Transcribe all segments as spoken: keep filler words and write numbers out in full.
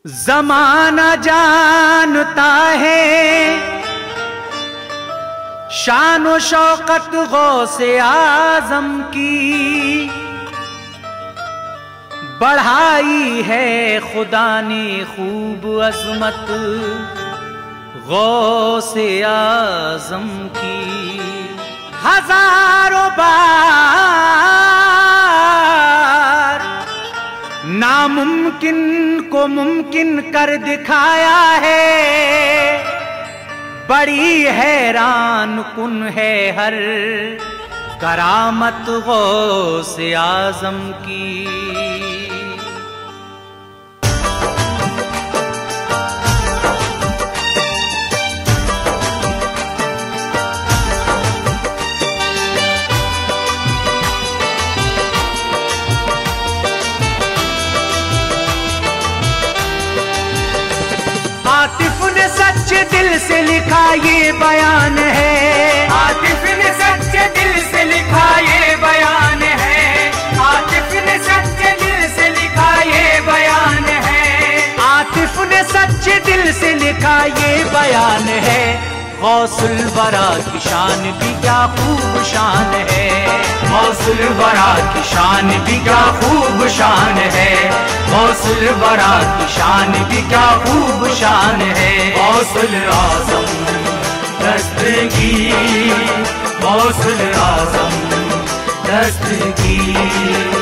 ज़माना जानता है शान व शौकत गौसे आज़म की, बढ़ाई है खुदा ने खूब अज़मत गौसे आज़म की। हजारों बार नामुमकिन को मुमकिन कर दिखाया है, बड़ी हैरान कुन है हर करामत गौसे आज़म की। आतिफ ने सच्चे दिल से लिखा ये बयान है, आतिफ ने सच्चे दिल से लिखा ये बयान है, आतिफ ने सच्चे दिल से लिखा ये बयान है, आतिफ ने सच्चे दिल से लिखा ये बयान है। गौसुल वरा की शान भी क्या खूब शान है, गौसुल वरा की शान भी क्या खूब शान है, गौसुल वरा की शान भी क्या खूब शान है। गौसुल आज़म दस्तगीर, गौसुल आज़म दस्तगीर।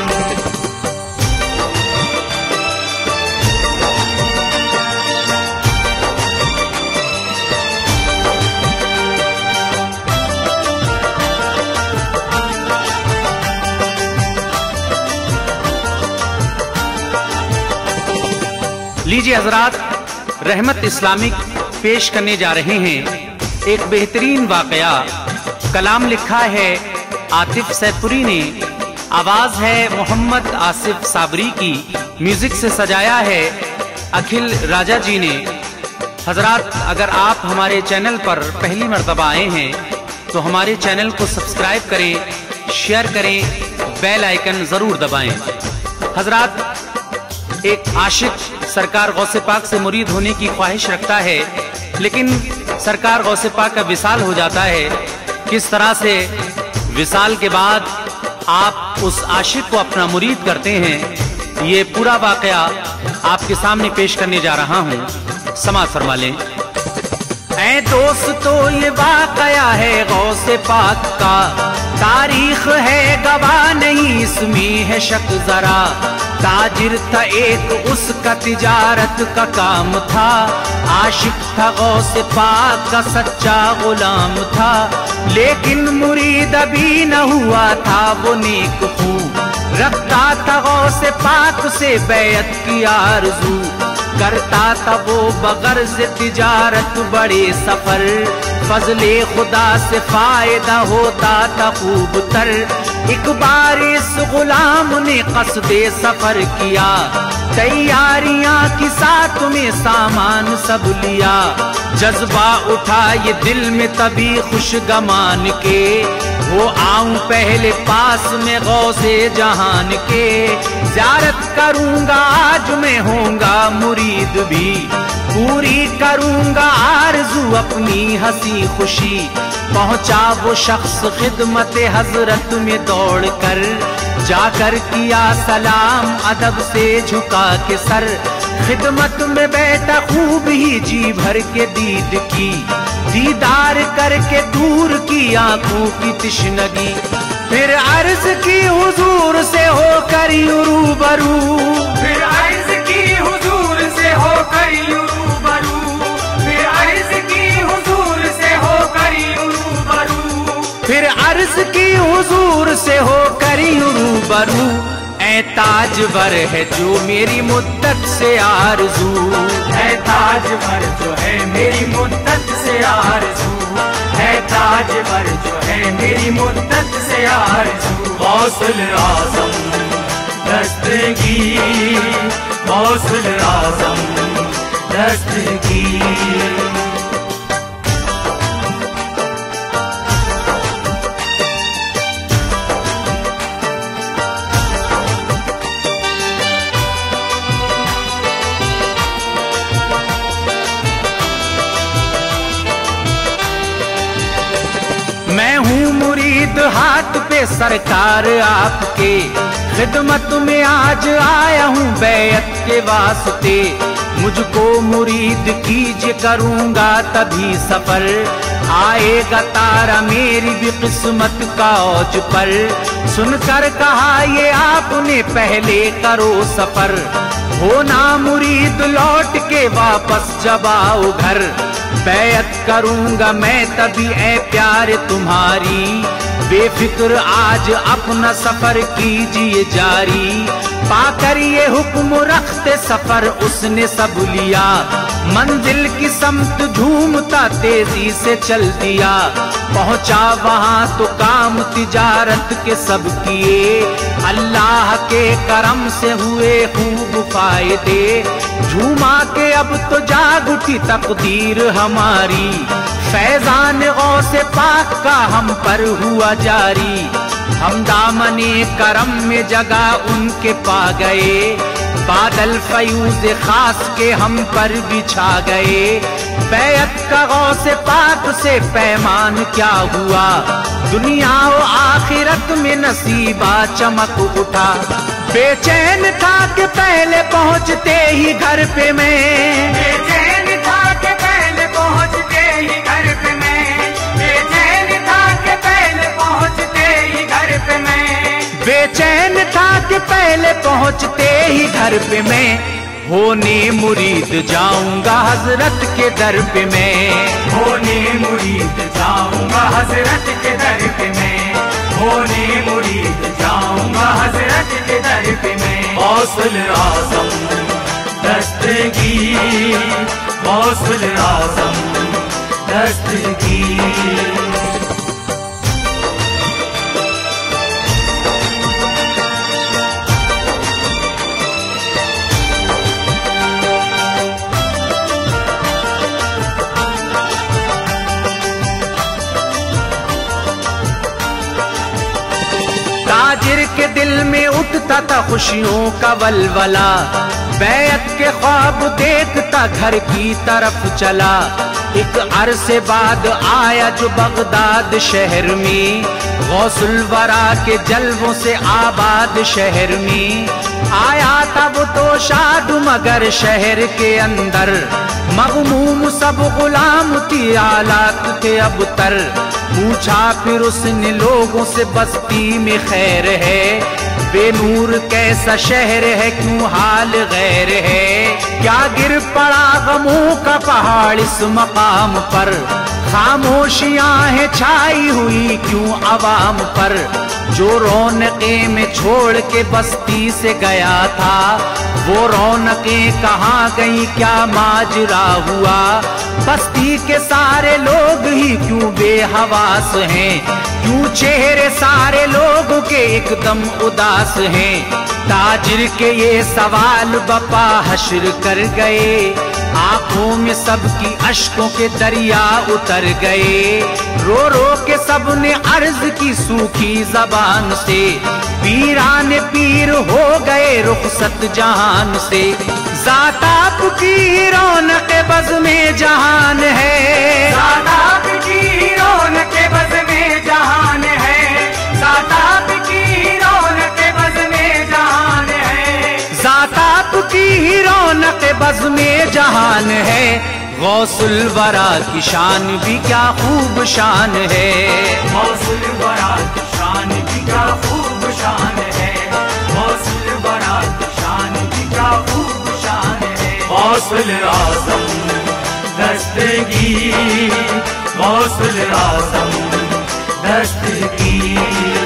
लीजिए हजरात, रहमत इस्लामिक पेश करने जा रहे हैं एक बेहतरीन वाकया। कलाम लिखा है आतिफ सैफुरी ने, आवाज है मोहम्मद आसिफ साबरी की, म्यूजिक से सजाया है अखिल राजा जी ने। हजरात, अगर आप हमारे चैनल पर पहली मर्तबा आए हैं तो हमारे चैनल को सब्सक्राइब करें, शेयर करें, बेल आइकन जरूर दबाएं। हजरात, एक आशिक सरकार गौसे पाक से मुरीद होने की ख्वाहिश रखता है, लेकिन सरकार गौसे पाक का विसाल हो जाता है। किस तरह से विसाल के बाद आप उस आशिक को अपना मुरीद करते हैं, ये पूरा वाकया आपके सामने पेश करने जा रहा हूँ, समाअत फरमा लें। ऐ दोस्तों, ये वाकया है गौसे पाक का, तारीख है गवाह नहीं इसमें है शक जरा। ताजिर था एक, उसका तिजारत का काम था, आशिक था गौसे पाक का सच्चा गुलाम था, लेकिन मुरीद अभी न हुआ था वो नेक खू, रखता था गौसे पाक से बैत की आरज़ू, करता था वो बगर्ज़ तिजारत बड़े सफर, फजले खुदा से फायदा होता था खूब तर। एक बार इस गुलाम ने कसदे सफर किया, तैयारियां की साथ में सामान सब लिया, जज्बा उठा ये दिल में तभी खुश गमान के, वो आऊं पहले पास में गौसे जहान के, ज़ियारत करूंगा आज मैं होऊंगा मुरीद भी, पूरी करूंगा आरज़ू अपनी हंसी खुशी। पहुंचा वो शख्स खिदमत हजरत में दौड़ कर, जाकर किया सलाम अदब से झुका के सर, खिदमत में बैठा खूब ही जी भर के दीद की, दीदार करके दूर की आंखों की तिश्नगी, फिर अर्ज की हुजूर से होकर रूबरू, फिर अर्ज की हुजूर से होकर रूबरू, फिर अर्ज की हुजूर से होकर रूबरू, फिर अर्ज की हुजूर से होकर रूबरू। ऐ ताजवर है जो मेरी मुद्दत से आरज़ू, है ताजवर जो है मेरी मुद्दत से आरज़ू, है ताजवर जो है मेरी मुद्दत से आरज़ू। गौसुल आज़म दस्तगीर, गौसुल आज़म दस्तगीर। हाथ पे सरकार आपके, खिदमत में आज आया हूँ बैत के वास्ते। मुझको मुरीद कीजिए करूँगा तभी सफर, आएगा तारा मेरी भी किस्मत का औज पर। सुनकर कहा ये आपने पहले करो सफर, हो ना मुरीद लौट के वापस जब आओ घर। बैत करूँगा मैं तभी ऐ प्यारे तुम्हारी, बेफिक्र आज अपना सफर कीजिए जारी। पाकर ये हुक्म रखते सफर उसने सब लिया, मंजिल की समत झूमता तेजी से चल दिया। पहुंचा वहां तो काम तिजारत के सब किए, अल्लाह के करम से हुए खूब फायदे। झूमा के अब तो जाग उठी तकदीर हमारी, फैजान गौसे पाक का हम पर हुआ जारी। हम दामने करम में जगह उनके पा गए, बादल फयूज खास के हम पर बिछा गए। बैत का गौसे पाक से पैमान क्या हुआ, दुनिया और आखिरत में नसीबा चमक उठा। बेचैन था कि पहले पहुँचते ही घर पे मैं, बेचैन था कि पहले पहुँचते ही घर पे मैं, बेचैन था कि पहले पहुँचते ही घर पे मैं, बेचैन था कि पहले पहुँचते ही घर पे मैं। होने मुरीद जाऊंगा हजरत के दर पे मैं, होने मुरीद जाऊंगा हजरत के दर पे मैं, होने मुरीद जाऊंगा हजरत के दर पे मैं। गौसुल आज़म दस्तगीर, गौसुल आज़म दस्तगीर। ताजिर के दिल में उठता था खुशियों का वलवला, बैत के ख्वाब देखता घर की तरफ चला। एक अरसे बाद आया जो बगदाद शहर में, गौसुल वरा के जलवों से आबाद शहर में। आया था वो तो शाद मगर शहर के अंदर, मगमूम सब गुलाम की हालात थे अब तर। पूछा फिर उसने लोगों से बस्ती में खैर है, बेनूर कैसा शहर है क्यों हाल गैर है। क्या गिर पड़ा गमों का पहाड़ इस मकाम पर, खामोशियां हैं छाई हुई क्यों अवाम पर। जो रौनकें में छोड़ के बस्ती से गया था, वो रौनकें कहाँ गई क्या माजरा हुआ। बस्ती के सारे लोग ही क्यों बेहवास हैं, क्यों चेहरे सारे लोगों के एकदम उदास हैं। ताजिर के ये सवाल बपा हश्र कर गए, आंखों में सबकी अश्कों के दरिया उतर गए। रो रो के सबने अर्ज की सूखी जबान से, पीरान पीर हो गए रुखसत जहान से। ज़ात आपकी रौनक बज़ में जहान है, ज़ात आपकी रौनक बज़ में जहान है, ज़ात आपकी रौनक बज़ में जहान है, ज़ात आपकी रौनक बज़ में जहान है। गौसुल वरा की शान भी क्या खूब शान है, गौसुल वरा की शान भी क्या खूब शान है, गौसुल वरा की शान भी क्या खूब शान है। गौसुल आज़म दस्तगीर, गौसुल आज़म दस्तगीर।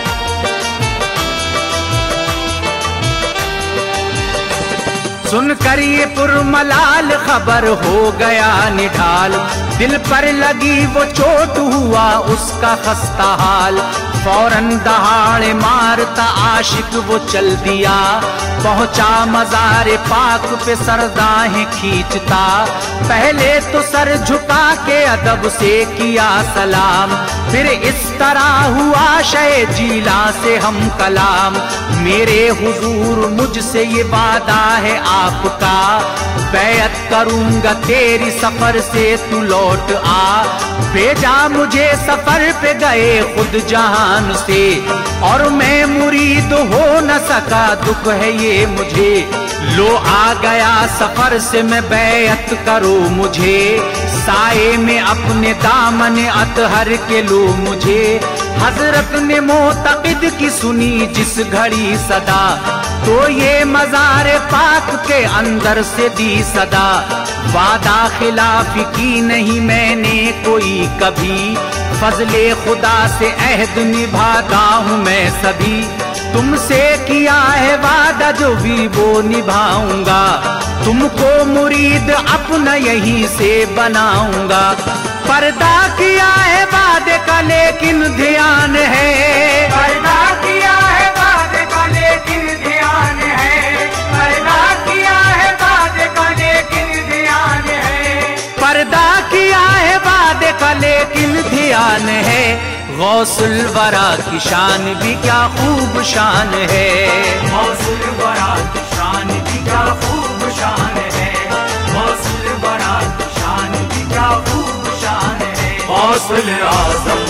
सुनकर सुनकर ये पुरमलाल खबर हो गया निढाल, दिल पर लगी वो चोट हुआ उसका खस्ता हाल। फौरन दहाड़े मारता आशिक वो चल दिया, पहुंचा मज़ारे पाक पे सरदाहें खींचता। पहले तो सर झुका के अदब से किया सलाम, फिर इस तरह हुआ शे जीला से हम कलाम। मेरे हुजूर मुझसे ये वादा है आपका, बैअत करूंगा तेरी सफर से तू लौट आ। भेजा मुझे सफर पे गए खुद जहान से, और मैं मुरीद हो न सका दुख है ये मुझे। लो आ गया सफर से मैं बैअत करो मुझे, साए में अपने दामन अतहर के लो मुझे। हजरत ने मोतक़िद की सुनी जिस घड़ी सदा, तो ये मज़ार पाक के अंदर से दी सदा। वादा खिलाफी की नहीं मैंने कोई कभी, फजले खुदा से अहद निभाता हूँ मैं सभी। तुमसे किया है वादा जो भी वो निभाऊंगा, तुमको मुरीद अपना यहीं से बनाऊंगा। पर्दा किया है वादे का लेकिन ध्यान है, पर्दा किया है वादे का लेकिन ध्यान है, पर्दा किया है वादे का लेकिन ध्यान है, पर्दा किया है वादे का लेकिन ध्यान है। गौसुल वरा की शान भी क्या खूब शान है, गौसुल वरा की शान भी क्या खूब शान है, गौसुल वरा की शान भी क्या खूब शान है। गौसुल आज़म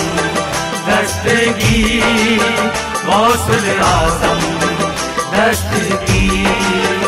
दस्तगीर, गौसुल आज़म दस्तगीर।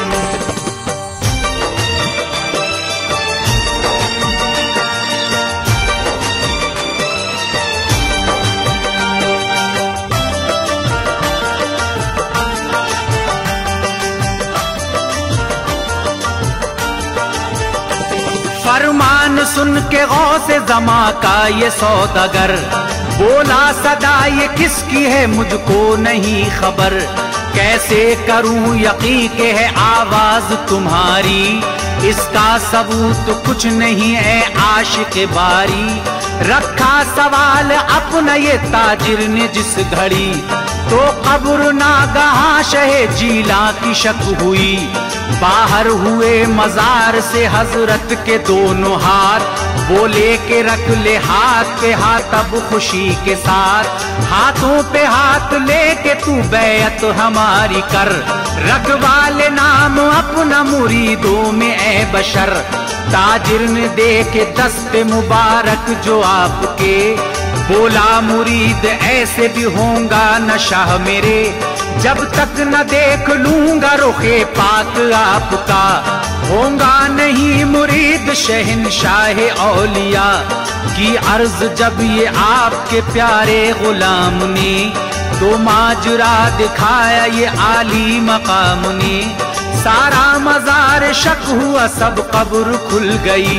फरमान सुन के गौसे ज़मा का ये सौदागर, बोला सदा ये किसकी है मुझको नहीं खबर। कैसे करूं यकीन के है आवाज तुम्हारी, इसका सबूत कुछ नहीं है आशिक बारी। रखा सवाल अपना ये ताजिर ने जिस घड़ी, तो कब्र नागहा शहे जीला की शक हुई। बाहर हुए मजार से हजरत के दोनों हाथ, बोले के रख ले हाथ पे हाथ अब खुशी के साथ। हाथों पे हाथ लेके तू बैअत हमारी कर, रखवा ले नाम अपना मुरीदों में ए बशर। ताजिर ने देखे दस्ते मुबारक जो आपके, बोला मुरीद ऐसे भी होगा न शाह मेरे, जब तक न देख लूंगा रुखे पाक आपका। होगा नहीं मुरीद शहंशाह औलिया की अर्ज जब ये आपके प्यारे गुलाम ने, तो माजरा दिखाया ये आली मकाम ने। सारा मजार शक हुआ सब कब्र खुल गई,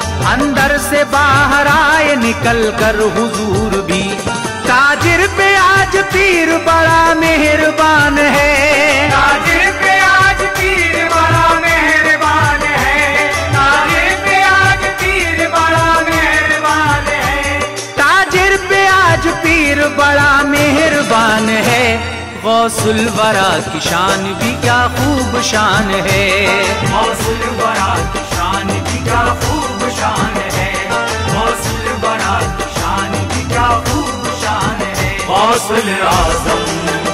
अंदर से बाहर आए निकल कर हुजूर भी। ताजिर पे आज पीर बड़ा मेहरबान है, ताजिर पे आज पीर बड़ा मेहरबान है, ताजिर पे आज पीर बड़ा मेहरबान है, ताजिर पे आज पीर बड़ा मेहरबान है। गौसुल वरा की शान भी क्या खूब शान है, गौसुल वरा की शान भी क्या खूब शान है, गौसुल वरा की शान भी क्या खूब शान है। गौसुल आज़म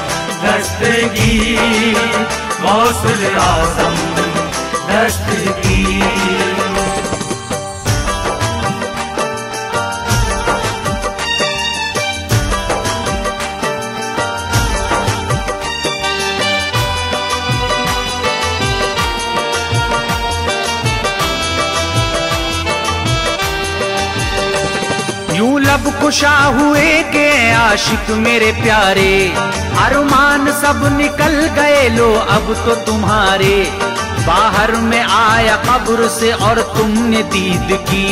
दस्तगीर, गौसुल आज़म दस्तगीर। यूं लब कुशा हुए के आशिक मेरे प्यारे, अरमान सब निकल गए लो अब तो तुम्हारे। बाहर में आया कब्र से और तुमने दीद की,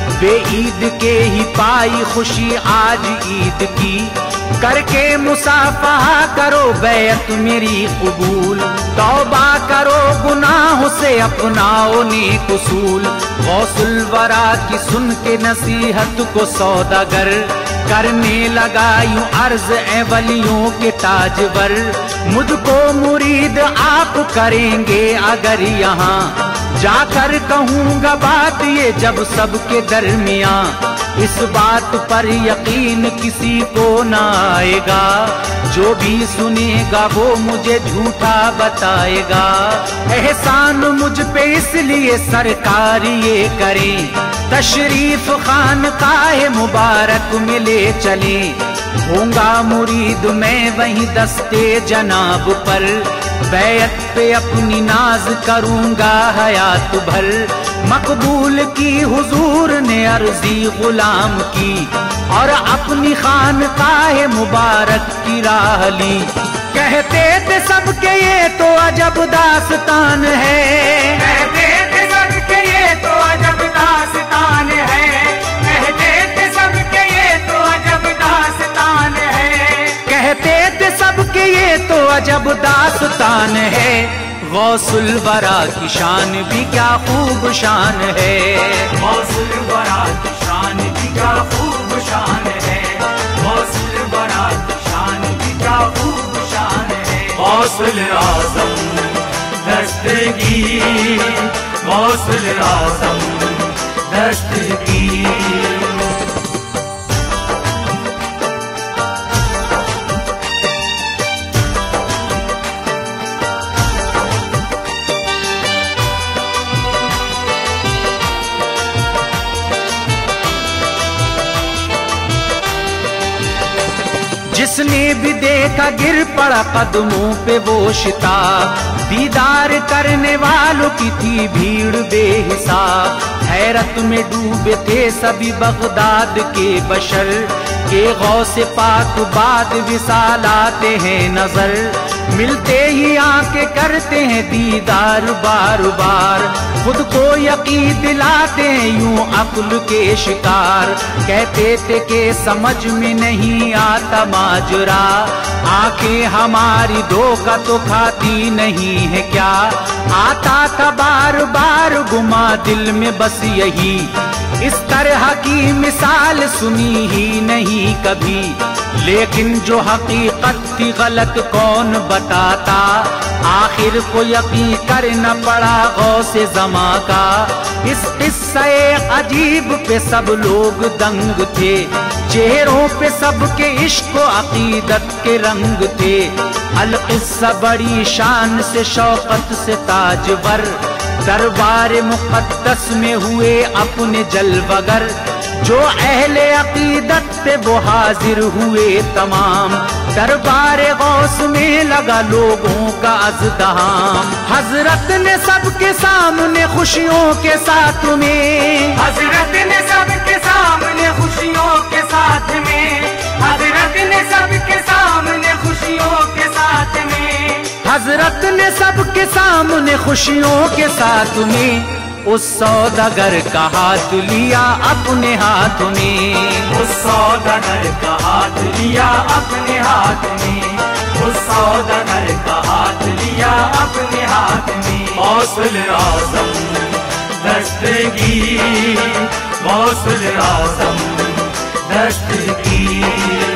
बे ईद के ही पाई खुशी आज ईद की, करके मुसाफहा करो बैत मेरी कबूल, तौबा करो गुनाहों से अपनाओ नेक उसूल। गौसुल वरा की सुन के नसीहत को सौदागर, करने लगा यूं अर्ज ए वलियों के ताजवर। मुझको मुरीद आप करेंगे अगर यहाँ जाकर कहूँगा बात ये जब सबके दरमियाँ, इस बात पर यकीन किसी को ना आएगा, जो भी सुनेगा वो मुझे झूठा बताएगा। एहसान मुझ पे इसलिए सरकार ये करें, तशरीफ खानकाह मुबारक में ले चले। होऊंगा मुरीद मैं वहीं दस्ते जनाब पर, बैत पे अपनी नाज करूंगा हयात भर। मकबूल की हुजूर ने अर्जी गुलाम की, और अपनी खानकाह मुबारक की राह ली। कहते थे सबके ये तो अजब दास्तान है, कहते थे सबके ये तो अजब दास्तान है, कहते थे सबके ये तो अजब दास्तान है, कहते थे सबके ये तो अजब दास्तान है। गौसुल वरा की शान भी क्या खूब शान है, गौसुल वरा की शान भी क्या खूब शान है, गौसुल वरा की शान भी क्या खूब शान है। गौसुल आज़म दस्तगीर, गौसुल आज़म दस्तगीर। जिसने भी देखा गिर पड़ा कदमों पे वो शिता, दीदार करने वालों की थी भीड़ बेहिसाब। हैरत में डूबे थे सभी बगदाद के बशर, के गौसे पाक बाद विसाल आते हैं नजर। मिलते ही आके करते हैं दीदार बार बार, खुद को यकीन दिलाते हैं यूं अक्ल के शिकार। कहते थे कि समझ में नहीं आता माजरा, आंखें हमारी धोखा तो खाती नहीं है क्या। आता था बार बार गुमा दिल में बस यही, इस तरह की मिसाल सुनी ही नहीं कभी। लेकिन जो हकीकत थी गलत कौन बताता, आखिर को यकीन करना पड़ा गौसे ज़मा का। इस किस्से अजीब पे सब लोग दंग थे, चेहरों पे सबके इश्क व अकीदत के रंग थे। अल किस्सा बड़ी शान से शौकत से ताजवर, दरबार मुक़द्दस में हुए अपने जलवगर। जो अहले अकीदत पे वो हाजिर हुए तमाम, दरबार गौस में लगा लोगों का अज़दहाम। हजरत ने सबके सामने खुशियों के साथ में, हजरत ने सबके सामने खुशियों के साथ में, हजरत ने सबके सामने खुशियों के साथ में, हजरत ने सबके सामने खुशियों के साथ में उस सौदागर का हाथ लिया अपने हाथ में। उस सौदागर का हाथ लिया अपने हाथ में, उस सौदागर का हाथ लिया अपने हाथ में। गौसुल आज़म दस्तगीर, गौसुल आज़म दस्तगीर।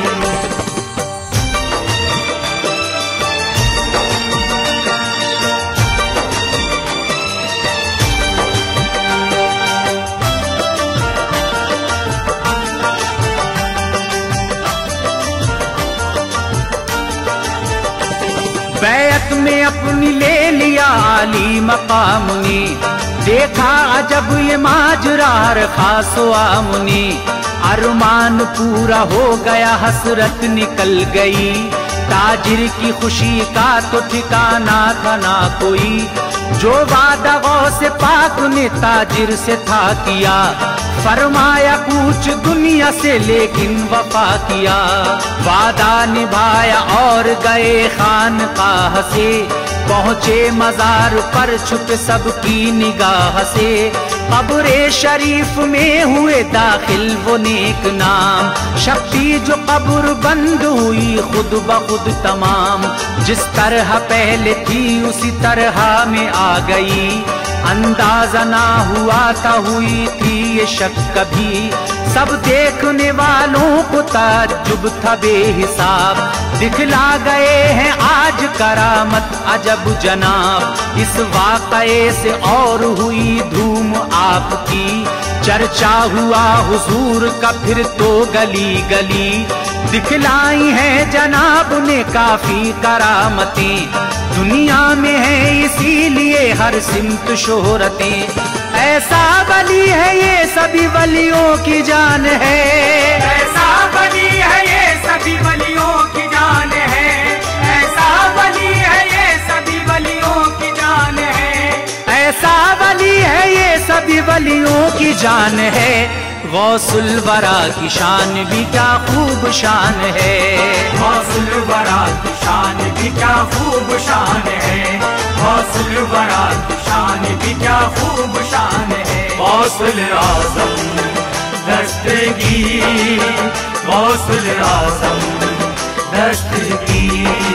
बैत में अपनी ले लिया आली मकाम ने, देखा अजब ये माजरा खासो आमने। अरमान पूरा हो गया हसरत निकल गई, ताजिर की खुशी का तो ठिकाना था ना कोई। जो वादा गौसे पाक ने ताजिर से था किया, फरमाया कुछ दुनिया से लेकिन वफा किया। वादा निभाया और गए खानकाह से, पहुँचे मजार पर छुप सबकी निगाह से। कब्रे शरीफ में हुए दाखिल वो नेक नाम, शक्ति जो कब्र बंद हुई खुद ब खुद तमाम। जिस तरह पहले थी उसी तरह में आ गई, अंदाजा ना हुआ था हुई थी ये शक कभी। सब देखने वालों को ताज्जुब था बेहिसाब, दिखला गए हैं आज करामत अजब जनाब। इस वाक़ये से और हुई धूम आपकी, चर्चा हुआ हुजूर का फिर तो गली गली। दिखलाई है जनाब ने काफी करामतें, दुनिया में है इसीलिए हर सिमत शोहरतें। ऐसा वली है ये सभी वलियों की जान है, ऐसा वली है ये सभी वलियों की जान है, ऐसा वली है ये सभी वलियों की जान है, ऐसा वली है ये सभी वलियों की जान है। गौसुल वरा की शान भी क्या खूब शान है, गौसुल वरा की शान भी क्या खूब शान है, गौसुल वरा की शान भी क्या खूब शान है। गौसुल आज़म दस्तगीर, गौसुल आज़म दस्तगीर।